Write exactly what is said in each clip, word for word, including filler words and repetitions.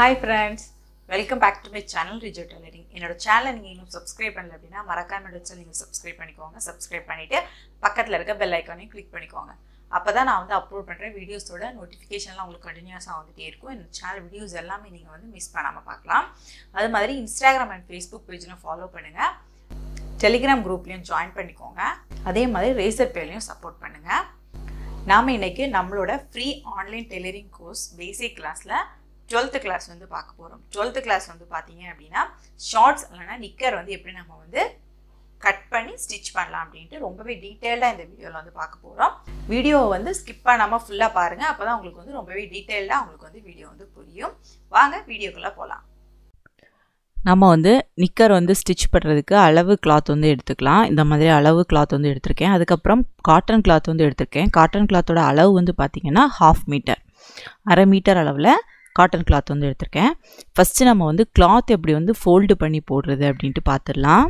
Hi friends, welcome back to my channel RIJO Tailoring. என்னோட சேனலை நீங்க இன்னும் subscribe பண்ணல அப்படினா மறக்காம என்னோட சேனலை நீங்க subscribe பண்ணிக்கோங்க. subscribe பண்ணிட்டு பக்கத்துல இருக்க bell icon-ஐயும் click பண்ணிக்கோங்க. அப்பதான் நான் வந்து அப்லோட் பண்ற வீடியோஸோட நோட்டிஃபிகேஷன்லாம் உங்களுக்கு கண்டினியூஸா வந்துட்டே இருக்கும். இந்த சேனல் வீடியோஸ் எல்லாமே நீங்க வந்து மிஸ் பண்ணாம பார்க்கலாம். அதே மாதிரி Instagram and Facebook page-ல ஃபாலோ பண்ணுங்க. Telegram group-லயும் join பண்ணிக்கோங்க. அதே மாதிரி Razer Pay-லயும் support பண்ணுங்க. நாம இன்னைக்கு நம்மளோட free online tailoring course basic class-ல twelfth class வந்து பார்க்க போறோம். twelfth class வந்து பாத்தீங்க அப்படினா ஷார்ட்ஸ் இல்லனா நிக்கர் வந்து எப்படி நம்ம வந்து கட் பண்ணி ஸ்டிட்ச் பண்ணலாம் அப்படினு ரொம்பவே டீடைலா இந்த வீடியோல வந்து பார்க்க போறோம். வீடியோவை வந்து ஸ்கிப் பண்ணாம ஃபுல்லா பாருங்க. அப்பதான் உங்களுக்கு வந்து ரொம்பவே டீடைலா உங்களுக்கு வந்து வீடியோ வந்து புரியும். வாங்க வீடியோக்குள்ள போலாம். நம்ம வந்து நிக்கர் வந்து ஸ்டிட்ச் பண்றதுக்கு அளவு கிளாத் வந்து எடுத்துக்கலாம். இந்த மாதிரி அளவு கிளாத் வந்து எடுத்துர்க்கேன். அதுக்கு அப்புறம் காட்டன் கிளாத் வந்து எடுத்துர்க்கேன். காட்டன் கிளாத்தோட அளவு வந்து பாத்தீங்கன்னா half மீட்டர். அரை மீட்டர் அளவுல காட்டன் கிளாத் வந்து எடுத்துர்க்கேன். ஃபர்ஸ்ட் நம்ம வந்து கிளாத் எப்படி வந்து ஃபோல்ட் பண்ணி போடுறது அப்படினு பாத்துறலாம்.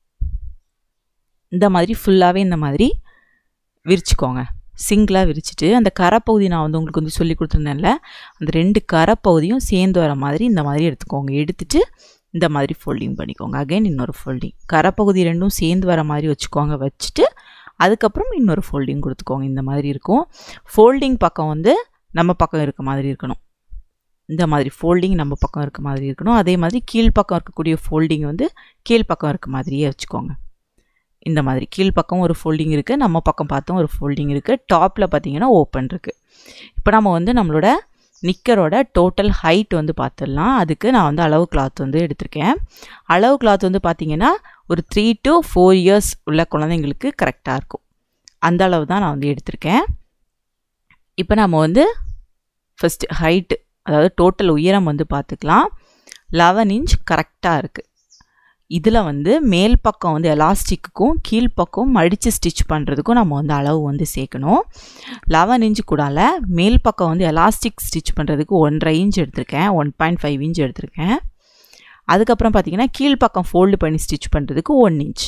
இந்த மாதிரி ஃபுல்லாவே இந்த மாதிரி விரிச்சுக்கோங்க. சிங்கிளா விரிச்சிட்டு அந்த கரை பகுதி நான் வந்து உங்களுக்கு வந்து சொல்லி கொடுத்திருந்தேன்ல, அந்த ரெண்டு கரை பகுதியும் சேர்ந்து வர மாதிரி இந்த மாதிரி எடுத்துக்கோங்க. எடுத்துட்டு இந்த மாதிரி ஃபோல்டிங் பண்ணிக்கோங்க. அகைன் இன்னொரு ஃபோல்டிங். கரை பகுதி ரெண்டும் சேர்ந்து வர மாதிரி வச்சுக்கோங்க. வச்சுட்டு அதுக்கப்புறம் இன்னொரு ஃபோல்டிங் கொடுத்துக்கோங்க. இந்த மாதிரி இருக்கும். ஃபோல்டிங் பக்கம் வந்து நம்ம பக்கம் இருக்க மாதிரி இருக்கணும். இந்த மாதிரி ஃபோல்டிங் நம்ம பக்கம் இருக்க மாதிரி இருக்கணும். அதே மாதிரி கீழ் பக்கம் இருக்கக்கூடிய ஃபோல்டிங் வந்து கீழ் பக்கம் இருக்க மாதிரியே வச்சுக்கோங்க. இந்த மாதிரி கீழ் பக்கம் ஒரு ஃபோல்டிங் இருக்கு, நம்ம பக்கம் பார்த்தோம் ஒரு ஃபோல்டிங் இருக்கு. டாப்ல பாத்தீங்கன்னா ஓப்பன் இருக்கு. இப்போ நம்ம வந்து நம்மளோட நிக்கரோட டோட்டல் ஹைட் வந்து பார்த்துடலாம். அதுக்கு நான் வந்து அளவு கிளாத் வந்து எடுத்திருக்கேன். அளவு கிளாத் வந்து பாத்தீங்கன்னா ஒரு த்ரீ டு ஃபோர் இயர்ஸ் உள்ள குழந்தைங்களுக்கு கரெக்டா இருக்கும். அந்த அளவு தான் நான் வந்து எடுத்திருக்கேன். இப்போ நம்ம வந்து ஃபர்ஸ்ட் ஹைட் அதாவது டோட்டல் உயரம் வந்து பார்த்துக்கலாம். லெவன் இன்ச் கரெக்டாக இருக்குது. இதில் வந்து மேல் பக்கம் வந்து எலாஸ்டிக்குக்கும் கீழ் பக்கம் மடித்து ஸ்டிச் பண்ணுறதுக்கும் நம்ம வந்து அளவு வந்து சேர்க்கணும். லெவன் இன்ச்சு கூடால மேல் பக்கம் வந்து எலாஸ்டிக் ஸ்டிச் பண்ணுறதுக்கு ஒன்றரை இன்ச் எடுத்திருக்கேன். ஒன் பாயிண்ட் ஃபைவ் இன்ச் எடுத்திருக்கேன். அதுக்கப்புறம் பார்த்தீங்கன்னா கீழ் பக்கம் ஃபோல்டு பண்ணி ஸ்டிச் பண்ணுறதுக்கு ஒன் இன்ச்.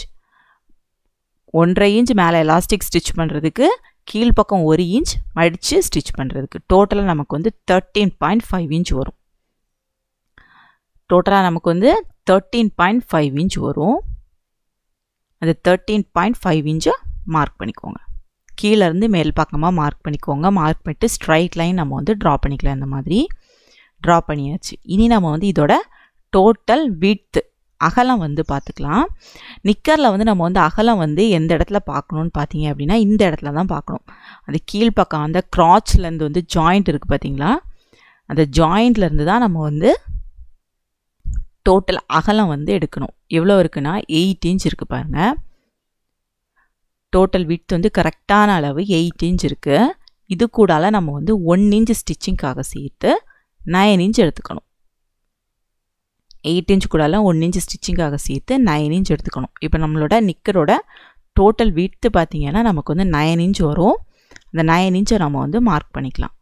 ஒன்றரை இன்ச் மேலே எலாஸ்டிக் ஸ்டிச் பண்ணுறதுக்கு கீழ் பக்கம் ஒரு இன்ச் மடித்து ஸ்டிச் பண்ணுறதுக்கு டோட்டலாக நமக்கு வந்து தேர்ட்டீன் பாயிண்ட் ஃபைவ் இன்ச் வரும். டோட்டலாக நமக்கு வந்து தேர்ட்டீன் பாயிண்ட் ஃபைவ் இன்ச் வரும். அந்த தேர்ட்டீன் பாயிண்ட் ஃபைவ் இன்ச்சை மார்க் பண்ணிக்கோங்க. கீழேருந்து மேல் பக்கமாக மார்க் பண்ணிக்கோங்க. மார்க் பண்ணிட்டு ஸ்ட்ரைட் லைன் நம்ம வந்து ட்ரா பண்ணிக்கலாம். இந்த மாதிரி ட்ரா பண்ணியாச்சு. இனி நம்ம வந்து இதோட டோட்டல் விட்த் அகலம் வந்து பார்த்துக்கலாம். நிக்கரில் வந்து நம்ம வந்து அகலம் வந்து எந்த இடத்துல பார்க்கணுன்னு பார்த்தீங்க அப்படின்னா இந்த இடத்துல தான் பார்க்கணும். அந்த கீழ்ப்பக்கம் அந்த க்ராச்லேருந்து வந்து ஜாயிண்ட் இருக்குது பார்த்தீங்களா, அந்த ஜாயிண்ட்லேருந்து தான் நம்ம வந்து டோட்டல் அகலம் வந்து எடுக்கணும். எவ்வளோ இருக்குன்னா எயிட் இன்ச் இருக்குது பாருங்கள். டோட்டல் விட்த் வந்து கரெக்டான அளவு எயிட் இன்ச் இருக்குது. இது கூடால நம்ம வந்து ஒன் இன்ச் ஸ்டிச்சிங்காக சேர்த்து நைன் இன்ச் எடுத்துக்கணும். எயிட் இன்ச் கூடால ஒன் இன்ச் ஸ்டிச்சிங்காக சேர்த்து நைன் இன்ச் எடுத்துக்கணும். இப்போ நம்மளோட நிக்கரோட டோட்டல் விட்த்து பார்த்தீங்கன்னா நமக்கு வந்து நைன் இன்ச் வரும். அந்த நைன் இன்ச்சை நம்ம வந்து மார்க் பண்ணிக்கலாம்.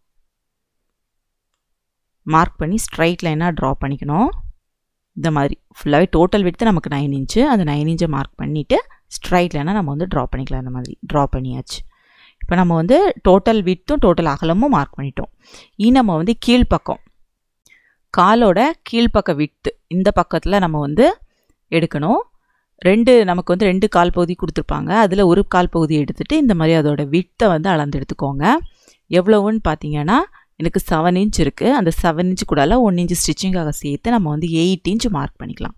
மார்க் பண்ணி ஸ்ட்ரைட் லைனாக ட்ரா பண்ணிக்கணும். இந்த மாதிரி ஃபுல்லாகவே டோட்டல் விட்த்து நமக்கு நைன் இன்ச்சு. அந்த நைன் இன்ச்சை மார்க் பண்ணிவிட்டு ஸ்ட்ரைட் லைனாக நம்ம வந்து ட்ரா பண்ணிக்கலாம். இந்த மாதிரி ட்ரா பண்ணியாச்சு. இப்போ நம்ம வந்து டோட்டல் விட்த்தும் டோட்டல் அகலமும் மார்க் பண்ணிட்டோம். இனி நம்ம வந்து கீழ்ப்பக்கம் காலோட கீழ்ப்பக்க விட்த்து இந்த பக்கத்தில் நம்ம வந்து எடுக்கணும். ரெண்டு நமக்கு வந்து ரெண்டு கால் பகுதி கொடுத்துருப்பாங்க. அதில் ஒரு கால் பகுதி எடுத்துகிட்டு இந்த மாதிரி அதோட விட்த்தை வந்து அளந்து எடுத்துக்கோங்க. எவ்வளவுன்னு பார்த்தீங்கன்னா எனக்கு செவன் இன்ச் இருக்குது. அந்த செவன் இன்ச் கூடால ஒன் இன்ச் ஸ்டிச்சிங்காக சேர்த்து நம்ம வந்து எயிட் இன்ச் மார்க் பண்ணிக்கலாம்.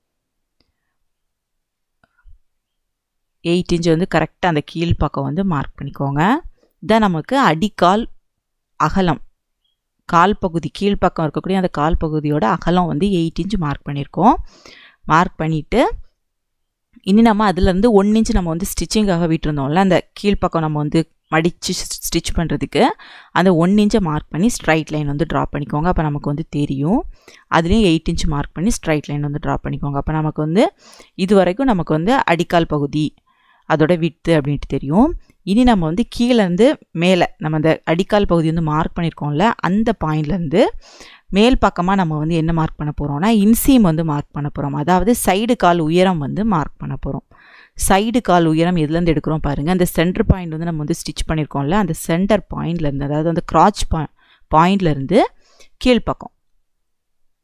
எயிட் இன்ச் வந்து கரெக்டாக அந்த கீழ்ப்பக்கம் வந்து மார்க் பண்ணிக்கோங்க. இதான் நமக்கு அடிக்கால் அகலம். கால் பகுதி கீழ்ப்பக்கம் இருக்கக்கூடிய அந்த கால் பகுதியோட அகலம் வந்து எயிட் இன்ச் மார்க் பண்ணியிருக்கோம். மார்க் பண்ணிவிட்டு இனி நம்ம அதுலேருந்து ஒன் இன்ச் நம்ம வந்து ஸ்டிச்சிங்காக விட்டுருந்தோம்ல, அந்த கீழ்ப்பக்கம் நம்ம வந்து மடித்து ஸ்டிச் பண்ணுறதுக்கு அந்த ஒன் இன்ச்சை மார்க் பண்ணி ஸ்ட்ரைட் லைன் வந்து ட்ரா பண்ணிக்கோங்க. அப்போ நமக்கு வந்து தெரியும். அதுலேயும் எயிட் இன்ச் மார்க் பண்ணி ஸ்ட்ரைட் லைன் வந்து ட்ரா பண்ணிக்கோங்க. அப்போ நமக்கு வந்து இது வரைக்கும் நமக்கு வந்து அடிக்கால் பகுதி அதோட விட்த்து அப்படின்ட்டு தெரியும். இனி நம்ம வந்து கீழேருந்து மேலே நம்ம அந்த அடிக்கால் பகுதி வந்து மார்க் பண்ணியிருக்கோம்ல, அந்த பாயிண்ட்லேருந்து மேல் பக்கமாக நம்ம வந்து என்ன மார்க் பண்ண போகிறோம்னா இன்சீம் வந்து மார்க் பண்ண போகிறோம். அதாவது சைடு கால் உயரம் வந்து மார்க் பண்ண போகிறோம். சைடு கால் உயரம் எதுலேருந்து எடுக்கிறோம் பாருங்கள். அந்த சென்டர் பாயிண்ட் வந்து நம்ம வந்து ஸ்டிச் பண்ணியிருக்கோம்ல, அந்த சென்டர் பாயிண்ட்லேருந்து அதாவது அந்த க்ராச் பா பாயிண்ட்லேருந்து கீழ்ப்பக்கம்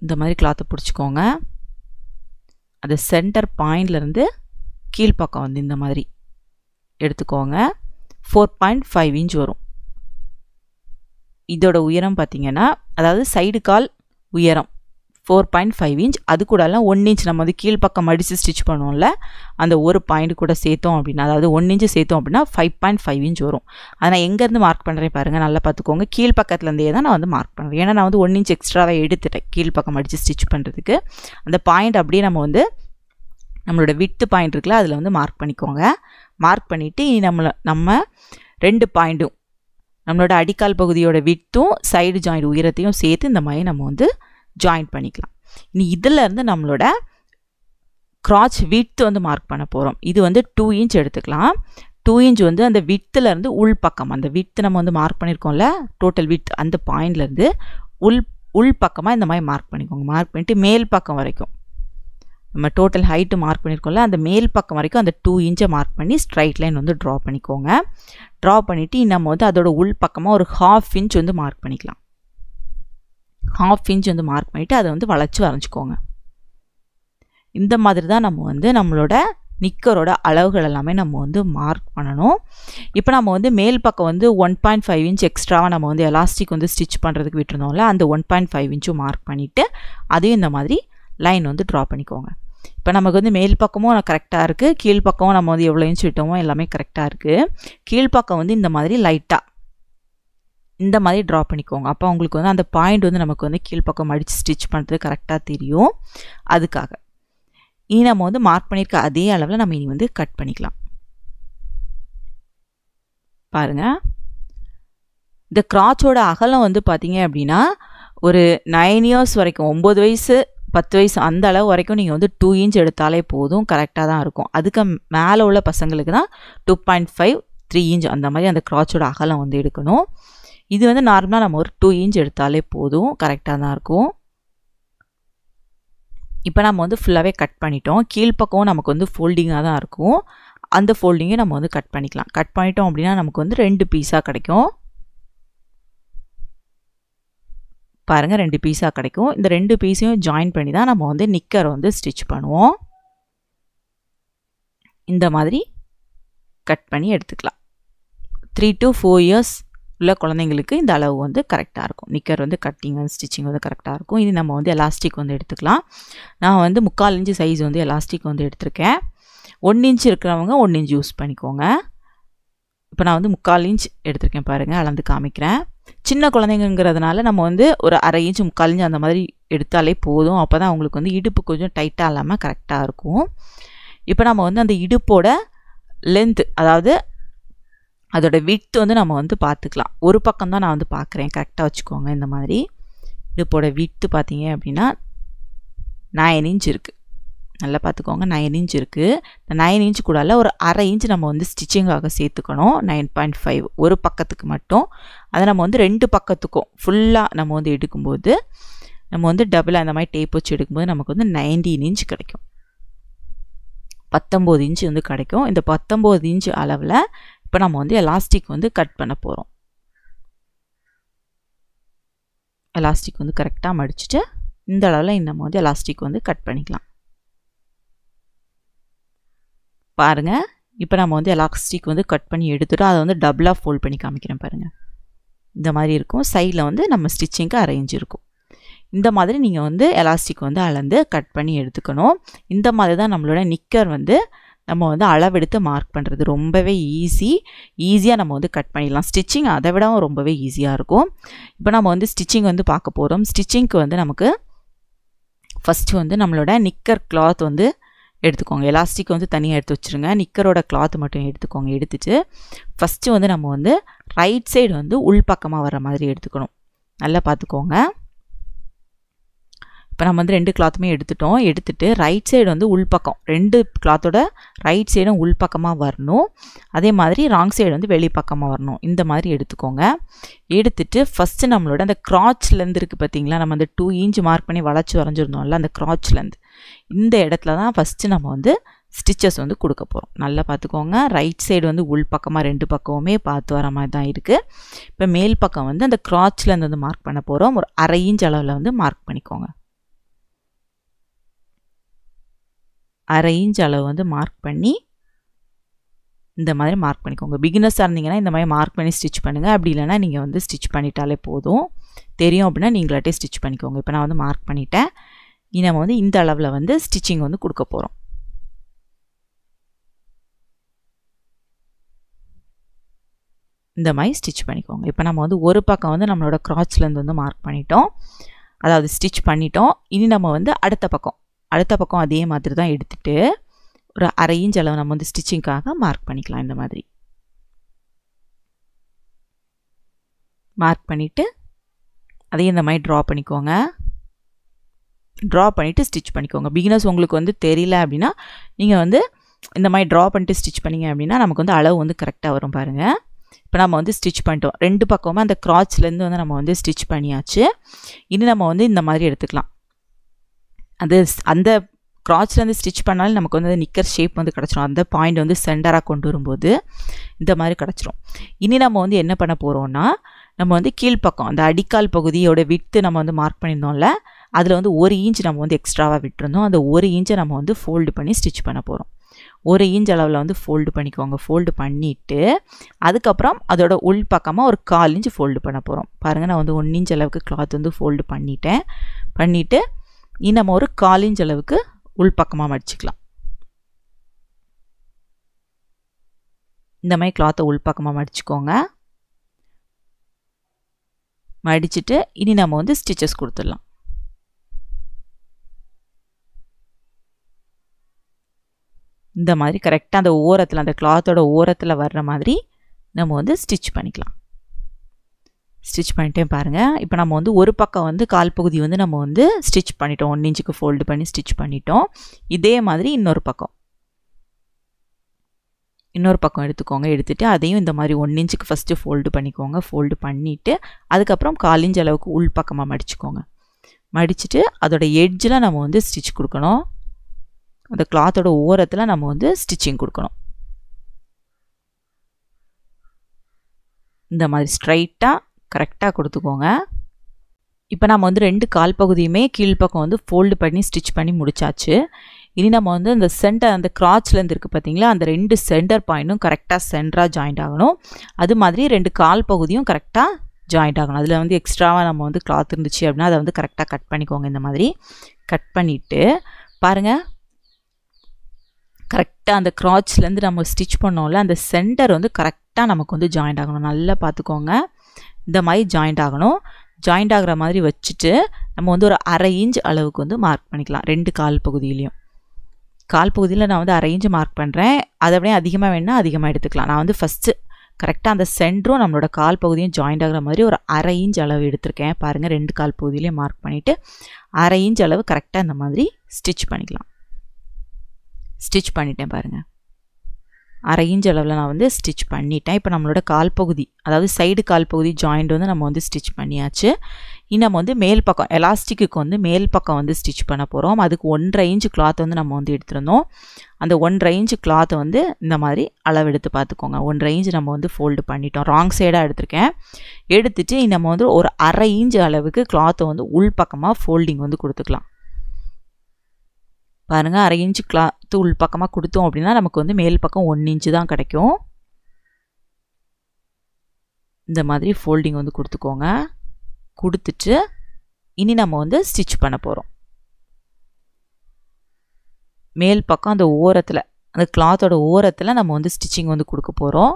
இந்த மாதிரி கிளாத்தை பிடிச்சிக்கோங்க. அது சென்டர் பாயிண்ட்லேருந்து கீழ்ப்பக்கம் வந்து இந்த மாதிரி எடுத்துக்கோங்க. ஃபோர் பாயிண்ட் ஃபைவ் இன்ச் வரும். இதோட உயரம் பார்த்திங்கன்னா அதாவது சைடு கால் உயரம் ஃபோர் பாயிண்ட் ஃபைவ் இன்ச். அது கூடலாம் ஒன் இன்ச் நம்ம வந்து கீழ்ப்பக்கம் மடித்து ஸ்டிச் பண்ணுவோம்ல, அந்த ஒரு பாயிண்ட் கூட சேர்த்தோம் அப்படின்னா, அதாவது ஒன் இன்ச்சு சேர்த்தோம் அப்படின்னா ஃபைவ் பாயிண்ட் ஃபைவ் இன்ச் வரும். அதை நான் எங்கேருந்து மார்க் பண்ணுறேன் பாருங்கள், நல்லா பார்த்துக்கோங்க. கீழ்ப்பக்கத்துலேருந்தே தான் நான் வந்து மார்க் பண்ணுறேன். ஏன்னா நான் வந்து ஒன் இன்ச் எக்ஸ்ட்ராவாக எடுத்துட்டேன் கீழ்ப்பக்கம் மடித்து ஸ்டிச் பண்ணுறதுக்கு. அந்த பாயிண்ட் அப்படியே நம்ம வந்து நம்மளோட விட்டு பாயிண்ட் இருக்குல்ல, அதில் வந்து மார்க் பண்ணிக்கோங்க. மார்க் பண்ணிவிட்டு நம்மளை நம்ம ரெண்டு பாயிண்ட்டும் நம்மளோட அடிக்கால் பகுதியோட விட்டும் சைடு ஜாயிண்ட் உயரத்தையும் சேர்த்து இந்த மாதிரி நம்ம வந்து ஜாயின் பண்ணிக்கலாம். இனி இதிலேருந்து நம்மளோட கிராச் விட்த் வந்து மார்க் பண்ண போகிறோம். இது வந்து டூ இன்ச் எடுத்துக்கலாம். டூ இன்ச் வந்து அந்த விட்த்துலேருந்து உள் பக்கம், அந்த விட்த் நம்ம வந்து மார்க் பண்ணியிருக்கோம்ல டோட்டல் விட்த், அந்த பாயிண்ட்லேருந்து உள் உள் பக்கமாக இந்த மாதிரி மார்க் பண்ணிக்கோங்க. மார்க் பண்ணிவிட்டு மேல் பக்கம் வரைக்கும் நம்ம டோட்டல் ஹைட்டு மார்க் பண்ணியிருக்கோம்ல, அந்த மேல் பக்கம் வரைக்கும் அந்த டூ இன்ச்சை மார்க் பண்ணி ஸ்ட்ரைட் லைன் வந்து ட்ரா பண்ணிக்கோங்க. ட்ரா பண்ணிவிட்டு நம்ம வந்து அதோட உள் பக்கமாக ஒரு ஹாஃப் இன்ச் வந்து மார்க் பண்ணிக்கலாம். ஹாஃப் இன்ச் வந்து மார்க் பண்ணிவிட்டு அதை வந்து வளைச்சி வரைஞ்சிக்கோங்க. இந்த மாதிரி தான் நம்ம வந்து நம்மளோட நிக்கரோட அளவுகள் எல்லாமே நம்ம வந்து மார்க் பண்ணணும். இப்போ நம்ம வந்து மேல் பக்கம் வந்து ஒன் பாயிண்ட் ஃபைவ் இன்ச் எக்ஸ்ட்ராவாக நம்ம வந்து எலாஸ்டிக் வந்து ஸ்டிச் பண்ணுறதுக்கு விட்டுருந்தோம்ல, அந்த ஒன் பாயிண்ட் ஃபைவ் இன்ச்சும் மார்க் பண்ணிவிட்டு அதையும் இந்த மாதிரி லைன் வந்து ட்ரா பண்ணிக்கோங்க. இப்போ நமக்கு வந்து மேல் பக்கமும் கரெக்டாக இருக்குது, கீழ்ப்பக்கமும் நம்ம வந்து எவ்வளோ இன்ச் விட்டோமோ எல்லாமே கரெக்டாக இருக்குது. கீழ்ப்பக்கம் வந்து இந்த மாதிரி லைட்டாக இந்த மாதிரி ட்ரா பண்ணிக்கோங்க. அப்போ உங்களுக்கு வந்து அந்த பாயிண்ட் வந்து நமக்கு வந்து கீழ்ப்பக்கம் அடித்து ஸ்டிச் பண்ணுறது கரெக்டாக தெரியும். அதுக்காக இனி நம்ம வந்து மார்க் பண்ணியிருக்க அதே அளவில் நம்ம இனி வந்து கட் பண்ணிக்கலாம். பாருங்கள், இந்த கிராச்சோட அகலம் வந்து பார்த்தீங்க அப்படின்னா ஒரு நைன் இயர்ஸ் வரைக்கும், ஒம்பது வயசு பத்து வயசு அந்த அளவு வரைக்கும் நீங்கள் வந்து டூ இன்ச் எடுத்தாலே போதும், கரெக்டாக தான் இருக்கும். அதுக்கு மேலே உள்ள பசங்களுக்கு தான் two point five three inch அந்த மாதிரி அந்த கிராச்சோட அகலம் வந்து எடுக்கணும். இது வந்து நார்மலாக நம்ம ஒரு டூ இன்ச் எடுத்தாலே போதும், கரெக்டாக தான் இருக்கும். இப்போ நம்ம வந்து ஃபுல்லாகவே கட் பண்ணிட்டோம். கீழ்ப்பக்கம் நமக்கு வந்து ஃபோல்டிங்காக தான் இருக்கும். அந்த ஃபோல்டிங்கை நம்ம வந்து கட் பண்ணிக்கலாம். கட் பண்ணிட்டோம் அப்படின்னா நமக்கு வந்து ரெண்டு பீஸாக கிடைக்கும். பாருங்கள், ரெண்டு பீஸாக கிடைக்கும். இந்த ரெண்டு பீஸையும் ஜாயின் பண்ணி தான் நம்ம வந்து நிக்கர் வந்து ஸ்டிச் பண்ணுவோம். இந்த மாதிரி கட் பண்ணி எடுத்துக்கலாம். த்ரீ டு ஃபோர் இயர்ஸ் உள்ள குழந்தைங்களுக்கு இந்த அளவு வந்து கரெக்டாக இருக்கும். நிக்கர் வந்து கட்டிங் அண்ட் ஸ்டிச்சிங் வந்து கரெக்டாக இருக்கும். இது நம்ம வந்து எலாஸ்டிக் வந்து எடுத்துக்கலாம். நான் வந்து முக்கால் இன்ச்சு சைஸ் வந்து எலாஸ்டிக் வந்து எடுத்திருக்கேன். ஒன் இன்ச் இருக்கிறவங்க ஒன் இன்ச் யூஸ் பண்ணிக்கோங்க. இப்போ நான் வந்து முக்கால் இன்ச் எடுத்திருக்கேன். பாருங்கள், அளந்து காமிக்கிறேன். சின்ன குழந்தைங்கிறதுனால நம்ம வந்து ஒரு அரை இன்ச்சு முக்கால் இன்ச்சு அந்த மாதிரி எடுத்தாலே போதும். அப்போ தான் அவங்களுக்கு வந்து இடுப்பு கொஞ்சம் டைட்டாக இல்லாமல் கரெக்டாக இருக்கும். இப்போ நம்ம வந்து அந்த இடுப்போட லென்த்து, அதாவது அதோட விட்த் வந்து நம்ம வந்து பார்த்துக்கலாம். ஒரு பக்கம் தான் நான் வந்து பார்க்குறேன், கரெக்டாக வச்சுக்கோங்க. இந்த மாதிரி இடுப்போட விட்த்து பார்த்தீங்க அப்படின்னா நைன் இன்ச் இருக்குது. நல்லா பார்த்துக்கோங்க, நைன் இன்ச் இருக்குது. இந்த நைன் இன்ச் கூடால ஒரு அரை இன்ச் நம்ம வந்து ஸ்டிச்சிங்காக சேர்த்துக்கணும். நைன் பாயிண்ட் ஃபைவ் ஒரு பக்கத்துக்கு மட்டும். அதை நம்ம வந்து ரெண்டு பக்கத்துக்கும் ஃபுல்லாக நம்ம வந்து எடுக்கும்போது நம்ம வந்து டபுளாக அந்த மாதிரி டேப் வச்சு எடுக்கும்போது நமக்கு வந்து நைன்டீன் இன்ச் கிடைக்கும். பத்தொம்போது இன்ச்சு வந்து கிடைக்கும். இந்த பத்தொம்போது இன்ச்சு அளவில் இப்போ நம்ம வந்து எலாஸ்டிக் வந்து கட் பண்ண போகிறோம். எலாஸ்டிக் வந்து கரெக்டாக மடிச்சுட்டு இந்த அளவில் நம்ம வந்து எலாஸ்டிக் வந்து கட் பண்ணிக்கலாம். பாருங்கள், இப்போ நம்ம வந்து எலாஸ்டிக் வந்து கட் பண்ணி எடுத்துகிட்டு அதை வந்து டபுளாக ஃபோல்ட் பண்ணி காமிக்கிறேன். பாருங்கள், இந்த மாதிரி இருக்கும். சைடில் வந்து நம்ம ஸ்டிச்சிங்க்கு அரேஞ்ச் இருக்கும். இந்த மாதிரி நீங்கள் வந்து எலாஸ்டிக் வந்து அளந்து கட் பண்ணி எடுத்துக்கணும். இந்த மாதிரி தான் நம்மளோட நிக்கர் வந்து நம்ம வந்து அளவெடுத்து மார்க் பண்ணுறது ரொம்பவே ஈஸி. ஈஸியாக நம்ம வந்து கட் பண்ணிடலாம். ஸ்டிச்சிங் அதை விடவும் ரொம்பவே ஈஸியாக இருக்கும். இப்போ நம்ம வந்து ஸ்டிச்சிங் வந்து பார்க்க போகிறோம். ஸ்டிச்சிங்க்கு வந்து நமக்கு ஃபஸ்ட்டு வந்து நம்மளோட நிக்கர் கிளாத் வந்து எடுத்துக்கோங்க. எலாஸ்டிக் வந்து தனியாக எடுத்து வச்சுருங்க. நிக்கரோட கிளாத் மட்டும் எடுத்துக்கோங்க. எடுத்துட்டு ஃபஸ்ட்டு வந்து நம்ம வந்து ரைட் சைடு வந்து உள் பக்கமாக வர மாதிரி எடுத்துக்கணும். நல்லா பார்த்துக்கோங்க. இப்போ நம்ம வந்து ரெண்டு கிளாத்துமே எடுத்துட்டோம். எடுத்துட்டு ரைட் சைடு வந்து உள்பக்கம், ரெண்டு கிளாத்தோட ரைட் சைடும் உள்பக்கமாக வரணும். அதே மாதிரி ராங் சைடு வந்து வெளி பக்கமாக வரணும். இந்த மாதிரி எடுத்துக்கோங்க. எடுத்துட்டு ஃபஸ்ட்டு நம்மளோட அந்த கிராச்லேருந்து இருக்குது பார்த்தீங்களா, நம்ம அந்த டூ இன்ச் மார்க் பண்ணி வளைச்சி வரைஞ்சிருந்தோம்ல, அந்த கிராச்லேருந்து இந்த இடத்துல தான் ஃபஸ்ட்டு நம்ம வந்து ஸ்டிச்சஸ் வந்து கொடுக்க போகிறோம். நல்லா பார்த்துக்கோங்க. ரைட் சைடு வந்து உள் பக்கமாக ரெண்டு பக்கமுமே பார்த்து வர மாதிரி தான் இருக்குது. இப்போ மேல் பக்கம் வந்து அந்த கிராச்லேருந்து வந்து மார்க் பண்ண போகிறோம். ஒரு அரை இன்ச் அளவில் வந்து மார்க் பண்ணிக்கோங்க. அரை இன்ச் அளவு வந்து மார்க் பண்ணி இந்த மாதிரி மார்க் பண்ணிக்கோங்க. பிகினர்ஸாக இருந்தீங்கன்னா இந்த மாதிரி மார்க் பண்ணி ஸ்டிச் பண்ணுங்கள். அப்படி இல்லைனா நீங்கள் வந்து ஸ்டிச் பண்ணிட்டாலே போதும். தெரியும் அப்படின்னா நீங்களாட்டே ஸ்டிச் பண்ணிக்கோங்க. இப்போ நான் வந்து மார்க் பண்ணிட்டேன். இனி நம்ம வந்து இந்த அளவில் வந்து ஸ்டிச்சிங் வந்து கொடுக்க போகிறோம். இந்த மாதிரி ஸ்டிச் பண்ணிக்கோங்க. இப்போ நம்ம வந்து ஒரு பக்கம் வந்து நம்மளோட கிராச்லேருந்து வந்து மார்க் பண்ணிட்டோம், அதாவது ஸ்டிச் பண்ணிட்டோம். இனி நம்ம வந்து அடுத்த பக்கம் அடுத்த பக்கம் அதே மாதிரி தான் எடுத்துகிட்டு ஒரு அரை இன்ச் அளவு நம்ம வந்து ஸ்டிச்சிங்காக மார்க் பண்ணிக்கலாம். இந்த மாதிரி மார்க் பண்ணிவிட்டு அதையும் இந்த மாதிரி ட்ரா பண்ணிக்கோங்க. ட்ரா பண்ணிவிட்டு ஸ்டிச் பண்ணிக்கோங்க. பிகினர்ஸ் உங்களுக்கு வந்து தெரியல அப்படின்னா நீங்கள் வந்து இந்த மாதிரி ட்ரா பண்ணிட்டு ஸ்டிச் பண்ணிங்க அப்படின்னா நமக்கு வந்து அளவு வந்து கரெக்டாக வரும் பாருங்கள். இப்போ நம்ம வந்து ஸ்டிச் பண்ணிட்டோம். ரெண்டு பக்கமும் அந்த கிராச்லேருந்து வந்து நம்ம வந்து ஸ்டிச் பண்ணியாச்சு. இனி நம்ம வந்து இந்த மாதிரி எடுத்துக்கலாம். அது அந்த கிராச்லேருந்து ஸ்டிச் பண்ணாலும் நமக்கு வந்து நிக்கர் ஷேப் வந்து கிடச்சிரும். அந்த பாயிண்ட் வந்து சென்டராக கொண்டு வரும்போது இந்த மாதிரி கிடச்சிரும். இனி நம்ம வந்து என்ன பண்ண போகிறோம்னா நம்ம வந்து கீழ்ப்பக்கம் அந்த அடிக்கால் பகுதியோட விட்டு நம்ம வந்து மார்க் பண்ணியிருந்தோம்ல, அதில் வந்து ஒரு இன்ச் நம்ம வந்து எக்ஸ்ட்ராவாக விட்டுருந்தோம். அந்த ஒரு இன்ச்சை நம்ம வந்து ஃபோல்டு பண்ணி ஸ்டிச் பண்ண போகிறோம். ஒரு இன்ச் அளவில் வந்து ஃபோல்டு பண்ணிக்கோங்க. ஃபோல்டு பண்ணிவிட்டு அதுக்கப்புறம் அதோட உள் பக்கமாக ஒரு கால் இன்ச் ஃபோல்டு பண்ண போகிறோம். பாருங்கள், நான் வந்து ஒன் இன்ச் அளவுக்கு கிளாத் வந்து ஃபோல்டு பண்ணிட்டேன். பண்ணிவிட்டு இனி நம்ம ஒரு கால் இன்ச் அளவுக்கு உள் பக்கமாக மடிச்சுக்கலாம். இந்த மாதிரி கிளாத்தை உள் பக்கமாக மடிச்சுக்கோங்க. மடிச்சுட்டு இனி நம்ம வந்து ஸ்டிச்சஸ் கொடுத்துடலாம். இந்த மாதிரி கரெக்டாக அந்த ஓரத்தில் அந்த கிளாத்தோட ஓரத்தில் வர்ற மாதிரி நம்ம வந்து ஸ்டிச் பண்ணிக்கலாம். ஸ்டிச் பண்ணிட்டே பாருங்கள். இப்போ நம்ம வந்து ஒரு பக்கம் வந்து கால் பகுதி வந்து நம்ம வந்து ஸ்டிச் பண்ணிட்டோம். ஒன் இன்ச்சுக்கு ஃபோல்டு பண்ணி ஸ்டிச் பண்ணிட்டோம். இதே மாதிரி இன்னொரு பக்கம் இன்னொரு பக்கம் எடுத்துக்கோங்க. எடுத்துகிட்டு அதையும் இந்த மாதிரி ஒன் இன்ச்சுக்கு ஃபஸ்ட்டு ஃபோல்டு பண்ணிக்கோங்க. ஃபோல்டு பண்ணிவிட்டு அதுக்கப்புறம் கால் இன்ச் அளவுக்கு உள் பக்கமாக மடிச்சுக்கோங்க. மடிச்சுட்டு அதோட எட்ஜில் நம்ம வந்து ஸ்டிச் கொடுக்கணும். அந்த கிளாத்தோட ஓரத்தில் நம்ம வந்து ஸ்டிச்சிங் கொடுக்கணும். இந்த மாதிரி ஸ்ட்ரைட்டாக கரெக்டாக கொடுத்துக்கோங்க. இப்போ நம்ம வந்து ரெண்டு கால் பகுதியுமே கீழ்ப்பக்கம் வந்து ஃபோல்டு பண்ணி ஸ்டிச் பண்ணி முடிச்சாச்சு. இனி நம்ம வந்து அந்த சென்டர் அந்த கிராச்லேருந்து இருக்குது பார்த்தீங்களா, அந்த ரெண்டு சென்டர் பாயிண்ட்டும் கரெக்டாக சென்டராக ஜாயிண்ட் ஆகணும். அது மாதிரி ரெண்டு கால் பகுதியும் கரெக்டாக ஜாயிண்ட் ஆகணும். அதில் வந்து எக்ஸ்ட்ராவாக நம்ம வந்து கிளாத் இருந்துச்சு அப்படின்னா அதை வந்து கரெக்டாக கட் பண்ணிக்கோங்க. இந்த மாதிரி கட் பண்ணிவிட்டு பாருங்கள், கரெக்டாக அந்த கிராச்லேருந்து நம்ம ஸ்டிச் பண்ணோம்ல, அந்த சென்டர் வந்து கரெக்டாக நமக்கு வந்து ஜாயிண்ட் ஆகணும். நல்லா பார்த்துக்கோங்க. இந்த மாதிரி ஜாயிண்ட் ஆகணும். ஜாயிண்ட் ஆகிற மாதிரி வச்சுட்டு நம்ம வந்து ஒரு அரை இன்ச் அளவுக்கு வந்து மார்க் பண்ணிக்கலாம். ரெண்டு கால் பகுதியிலையும் கால் பகுதியில் நான் வந்து அரை இன்ச் மார்க் பண்ணுறேன். அதை அப்படியே அதிகமாக வேணால் அதிகமாக எடுத்துக்கலாம். நான் வந்து ஃபஸ்ட்டு கரெக்டாக அந்த சென்டரும் நம்மளோட கால் பகுதியும் ஜாயிண்ட் ஆகிற மாதிரி ஒரு அரை இன்ச் அளவு எடுத்திருக்கேன். பாருங்கள், ரெண்டு கால் பகுதியிலையும் மார்க் பண்ணிவிட்டு அரை இன்ச் அளவு கரெக்டாக இந்த மாதிரி ஸ்டிச் பண்ணிக்கலாம். ஸ்டிச் பண்ணிட்டேன் பாருங்கள். அரை இன்ச் அளவில் நான் வந்து ஸ்டிச் பண்ணிட்டேன். இப்போ நம்மளோட கால் பகுதி, அதாவது சைடு கால் பகுதி ஜாயிண்ட் வந்து நம்ம வந்து ஸ்டிச் பண்ணியாச்சு. இன்னும் நம்ம வந்து மேல் பக்கம் எலாஸ்டிக்கு வந்து மேல் பக்கம் வந்து ஸ்டிச் பண்ண போகிறோம். அதுக்கு ஒன்றரை இன்ச் கிளாத் வந்து நம்ம வந்து எடுத்துருந்தோம். அந்த ஒன்றரை இன்ச் கிளாத்தை வந்து இந்த மாதிரி அளவு எடுத்து பார்த்துக்கோங்க. ஒன்றரை இன்ச் நம்ம வந்து ஃபோல்டு பண்ணிட்டோம். ராங் சைடாக எடுத்திருக்கேன். எடுத்துட்டு நம்ம வந்து ஒரு அரை இன்ச் அளவுக்கு கிளாத்தை வந்து உள் பக்கமாக ஃபோல்டிங் வந்து கொடுத்துக்கலாம். பாருங்கள், அரை இன்ச்சு கிளாத்து உள் பக்கமாக கொடுத்தோம் அப்படின்னா நமக்கு வந்து மேல் பக்கம் ஒன் இன்ச்சு தான் கிடைக்கும். இந்த மாதிரி ஃபோல்டிங் வந்து கொடுத்துக்கோங்க. கொடுத்துட்டு இனி நம்ம வந்து ஸ்டிச் பண்ண போகிறோம். மேல் பக்கம் அந்த ஓரத்தில் அந்த கிளாத்தோட ஓரத்தில் நம்ம வந்து ஸ்டிச்சிங் வந்து கொடுக்க போகிறோம்.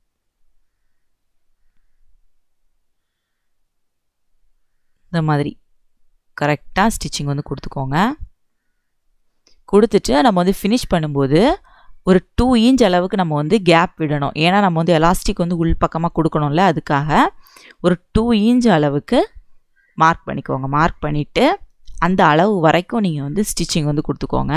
இந்த மாதிரி கரெக்டாக ஸ்டிச்சிங் வந்து கொடுத்துக்கோங்க. கொடுத்துட்டு நம்ம வந்து ஃபினிஷ் பண்ணும்போது ஒரு டூ இன்ச் அளவுக்கு நம்ம வந்து கேப் விடணும். ஏன்னா நம்ம வந்து எலாஸ்டிக் வந்து உள் பக்கமாக கொடுக்கணும்ல, அதுக்காக ஒரு டூ இன்ச் அளவுக்கு மார்க் பண்ணிக்கோங்க. மார்க் பண்ணிவிட்டு அந்த அளவு வரைக்கும் நீங்கள் வந்து ஸ்டிச்சிங் வந்து கொடுத்துக்கோங்க.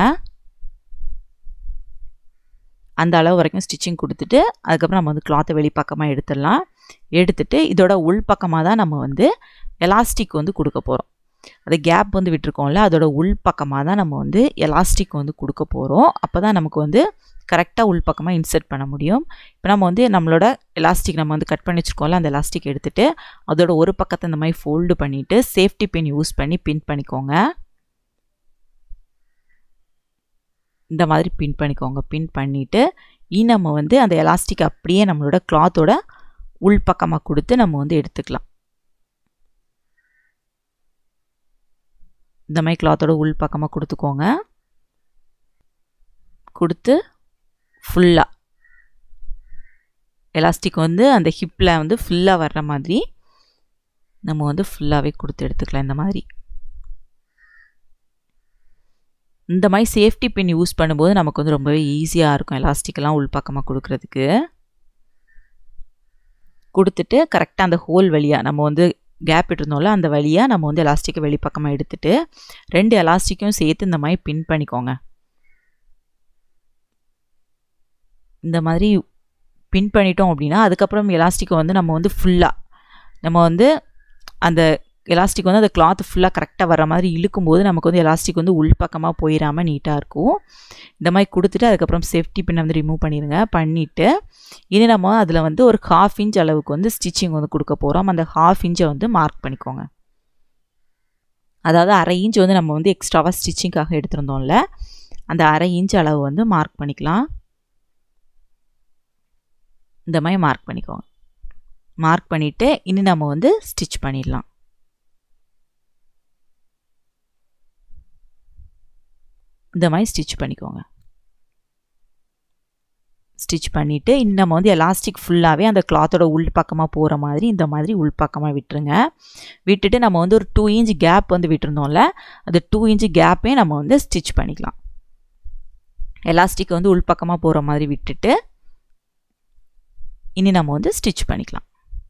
அந்த அளவு வரைக்கும் ஸ்டிச்சிங் கொடுத்துட்டு அதுக்கப்புறம் நம்ம வந்து கிளாத்தை வெளிப்பக்கமாக எடுத்துடலாம். எடுத்துட்டு இதோட உள் பக்கமாக தான் நம்ம வந்து எலாஸ்டிக் வந்து கொடுக்க போகிறோம். அது கேப் வந்து விட்டுருக்கோம்ல, அதோட உள் பக்கமாக தான் நம்ம வந்து எலாஸ்டிக் வந்து கொடுக்க போகிறோம். அப்போ தான் நமக்கு வந்து கரெக்டாக உள் பக்கமாக இன்சர்ட் பண்ண முடியும். இப்போ நம்ம வந்து நம்மளோட எலாஸ்டிக் நம்ம வந்து கட் பண்ணி வச்சுருக்கோம்ல, அந்த எலாஸ்டிக் எடுத்துகிட்டு அதோட ஒரு பக்கத்தை இந்த மாதிரி ஃபோல்டு பண்ணிவிட்டு சேஃப்டி பின் யூஸ் பண்ணி பின் பண்ணிக்கோங்க. இந்த மாதிரி பின் பண்ணிக்கோங்க. பின் பண்ணிவிட்டு இனி நம்ம வந்து அந்த எலாஸ்டிக் அப்படியே நம்மளோட கிளாத்தோட உள்பக்கமாக கொடுத்து நம்ம வந்து எடுத்துக்கலாம். இந்த மாதிரி கிளாத்தோட உள்பக்கமாக கொடுத்துக்கோங்க. கொடுத்து ஃபுல்லாக எலாஸ்டிக் வந்து அந்த ஹிப்பில் வந்து ஃபுல்லாக வர்ற மாதிரி நம்ம வந்து ஃபுல்லாகவே கொடுத்து எடுத்துக்கலாம். இந்த மாதிரி இந்த மாதிரி சேஃப்டி பின் யூஸ் பண்ணும்போது நமக்கு வந்து ரொம்பவே ஈஸியாக இருக்கும் எலாஸ்டிக்கெல்லாம் உள்பக்கமாக கொடுக்குறதுக்கு. கொடுத்துட்டு கரெக்டாக அந்த ஹோல் வழியாக நம்ம வந்து கேப் இட்டிருந்தோம்ல அந்த வழியாக நம்ம வந்து எலாஸ்டிக்கை வெளிப்பக்கமாக எடுத்துட்டு ரெண்டு எலாஸ்டிக்கும் சேர்த்து இந்த மாதிரி பின் பண்ணிக்கோங்க. இந்த மாதிரி பின் பண்ணிட்டோம் அப்படின்னா அதுக்கப்புறம் எலாஸ்டிக்கை வந்து நம்ம வந்து ஃபுல்லாக நம்ம வந்து அந்த எலாஸ்டிக் வந்து அந்த கிளாத் ஃபுல்லாக கரெக்டாக வர மாதிரி இழுக்கும்போது நமக்கு வந்து எலாஸ்டிக் வந்து உள்பக்கமாக போயிடாமல் நீட்டாக இருக்கும். இந்த மாதிரி கொடுத்துட்டு அதுக்கப்புறம் சேஃப்டி பின்னை வந்து ரிமூவ் பண்ணிடுங்க. பண்ணிவிட்டு இனி நம்ம அதில் வந்து ஒரு ஹாஃப் இன்ச் அளவுக்கு வந்து ஸ்டிச்சிங் வந்து கொடுக்க போகிறோம். அந்த ஹாஃப் இன்ச்சை வந்து மார்க் பண்ணிக்கோங்க. அதாவது அரை இன்ச் வந்து நம்ம வந்து எக்ஸ்ட்ராவாக ஸ்டிச்சிங்காக எடுத்துருந்தோம்ல அந்த அரை இன்ச் அளவு வந்து மார்க் பண்ணிக்கலாம். இந்த மாதிரி மார்க் பண்ணிக்கோங்க. மார்க் பண்ணிவிட்டு இனி நம்ம வந்து ஸ்டிச் பண்ணிடலாம். இந்த மாதிரி ஸ்டிச் பண்ணிக்கோங்க. ஸ்டிச் பண்ணிவிட்டு இனி நம்ம வந்து எலாஸ்டிக் ஃபுல்லாகவே அந்த கிளாத்தோட உள் பக்கமாக போகிற மாதிரி இந்த மாதிரி உள்பக்கமாக விட்டுருங்க. விட்டுட்டு நம்ம வந்து ஒரு டூ இன்ச் கேப் வந்து விட்டுருந்தோம்ல அந்த டூ இன்ச் கேப்பே நம்ம வந்து ஸ்டிச் பண்ணிக்கலாம். எலாஸ்டிக் வந்து உள்பக்கமாக போகிற மாதிரி விட்டுட்டு இனி நம்ம வந்து ஸ்டிச் பண்ணிக்கலாம்.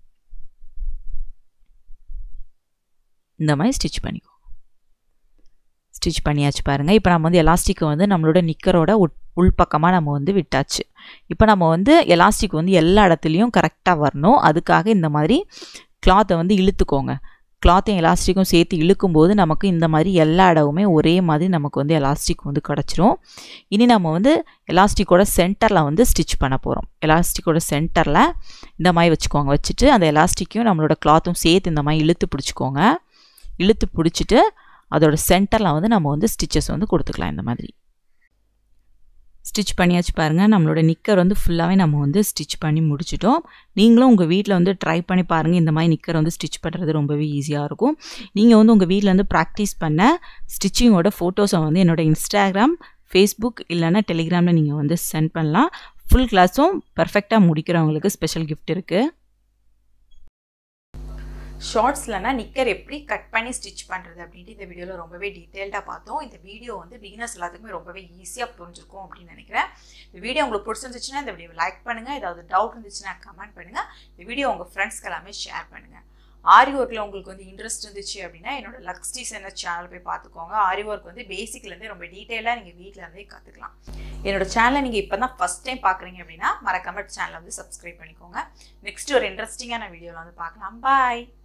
இந்த மாதிரி ஸ்டிச் பண்ணிக்கோ. ஸ்டிச் பண்ணியாச்சு பாருங்கள். இப்போ நம்ம வந்து எலாஸ்டிக்கை வந்து நம்மளோட நிக்கரோட உள்பக்கமாக நம்ம வந்து விட்டாச்சு. இப்போ நம்ம வந்து எலாஸ்டிக் வந்து எல்லா இடத்துலையும் கரெக்டாக வரணும். அதுக்காக இந்த மாதிரி கிளாத்தை வந்து இழுத்துக்கோங்க. கிளாத்தையும் எலாஸ்டிக்கும் சேர்த்து இழுக்கும்போது நமக்கு இந்த மாதிரி எல்லா இடமுமே ஒரே மாதிரி நமக்கு வந்து எலாஸ்டிக் வந்து கிடச்சிரும். இனி நம்ம வந்து எலாஸ்டிக்கோட சென்டரில் வந்து ஸ்டிச் பண்ண போகிறோம். எலாஸ்டிக்கோட சென்டரில் இந்த மாதிரி வச்சுக்கோங்க. வச்சுட்டு அந்த எலாஸ்டிக்கையும் நம்மளோட கிளாத்தும் சேர்த்து இந்த மாதிரி இழுத்து பிடிச்சிக்கோங்க. இழுத்து பிடிச்சிட்டு அதோட சென்டரில் வந்து நம்ம வந்து ஸ்டிச்சஸ் வந்து கொடுத்துக்கலாம். இந்த மாதிரி ஸ்டிச் பண்ணியாச்சு பாருங்கள். நம்மளோட நிக்கர் வந்து ஃபுல்லாகவே நம்ம வந்து ஸ்டிச் பண்ணி முடிச்சிட்டோம். நீங்களும் உங்கள் வீட்டில் வந்து ட்ரை பண்ணி பாருங்கள். இந்த மாதிரி நிக்கர் வந்து ஸ்டிச் பண்ணுறது ரொம்பவே ஈஸியாக இருக்கும். நீங்கள் வந்து உங்கள் வீட்டில் வந்து ப்ராக்டிஸ் பண்ண ஸ்டிச்சிங்கோட ஃபோட்டோஸை வந்து என்னோட இன்ஸ்டாகிராம், ஃபேஸ்புக் இல்லைன்னா டெலிகிராமில் நீங்கள் வந்து சென்ட் பண்ணலாம். ஃபுல் கிளாஸும் பர்ஃபெக்டாக முடிக்கிறவங்களுக்கு ஸ்பெஷல் கிஃப்ட் இருக்குது. ஷார்ட்ஸ்லனா நிக்கர் எப்படி கட் பண்ணி ஸ்டிச் பண்ணுறது அப்படின்ட்டு இந்த வீடியோவில் ரொம்பவே டீட்டெயில்டாக பார்த்தோம். இந்த வீடியோ வந்து பிகினர்ஸ் எல்லாத்துக்குமே ரொம்பவே ஈஸியாக புரிஞ்சிருக்கும் அப்படின்னு நினைக்கிறேன். இந்த வீடியோ உங்களுக்கு பிடிச்சிருந்துச்சுன்னா இந்த வீடியோ லைக் பண்ணுங்கள். ஏதாவது டவுட் இருந்துச்சுன்னா கமெண்ட் பண்ணுங்கள். இந்த வீடியோ உங்கள் ஃப்ரெண்ட்ஸ்க்கு எல்லாமே ஷேர் பண்ணுங்கள். ஆரி ஒர்க்கில் உங்களுக்கு வந்து இன்ட்ரெஸ்ட் இருந்துச்சு அப்படின்னா என்னோட லக்ஸ் டிசைனர் சேனல் போய் பார்த்துக்கோங்க. ஆரி ஒர்க் வந்து பேசிக்லேருந்தே ரொம்ப டீட்டெயிலாக நீங்கள் வீட்டில் இருந்தே கற்றுக்கலாம். என்னோட சேனலை நீங்கள் இப்போ தான் ஃபஸ்ட் டைம் பார்க்குறீங்க அப்படின்னா மறக்காம சேனலை வந்து சப்ஸ்கிரைப் பண்ணிக்கோங்க. நெக்ஸ்ட் ஒரு இன்ட்ரெஸ்டிங்கான வீடியோவில் வந்து பார்க்கலாம். பாய்.